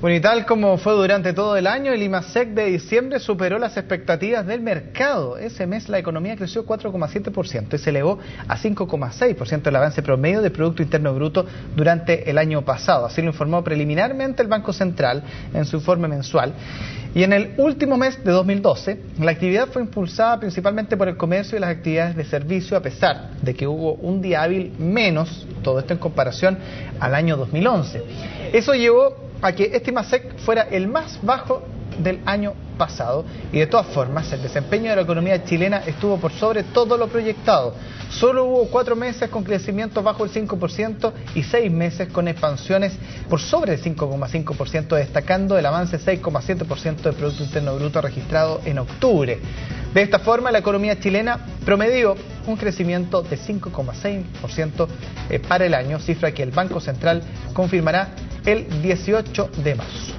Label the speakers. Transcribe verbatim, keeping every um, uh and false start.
Speaker 1: Bueno, y tal como fue durante todo el año, el IMASEC de diciembre superó las expectativas del mercado. Ese mes la economía creció cuatro coma siete por ciento y se elevó a cinco coma seis por ciento el avance promedio de Producto Interno Bruto durante el año pasado. Así lo informó preliminarmente el Banco Central en su informe mensual. Y en el último mes de dos mil doce, la actividad fue impulsada principalmente por el comercio y las actividades de servicio, a pesar de que hubo un día hábil menos, todo esto en comparación al año dos mil once. Eso llevó a que este IMASEC fuera el más bajo del año pasado, y de todas formas el desempeño de la economía chilena estuvo por sobre todo lo proyectado. Solo hubo cuatro meses con crecimiento bajo el cinco por ciento y seis meses con expansiones por sobre el cinco coma cinco por ciento, destacando el avance seis coma siete por ciento del Producto Interno Bruto registrado en octubre. De esta forma, la economía chilena promedió un crecimiento de cinco coma seis por ciento para el año, cifra que el Banco Central confirmará el dieciocho de marzo.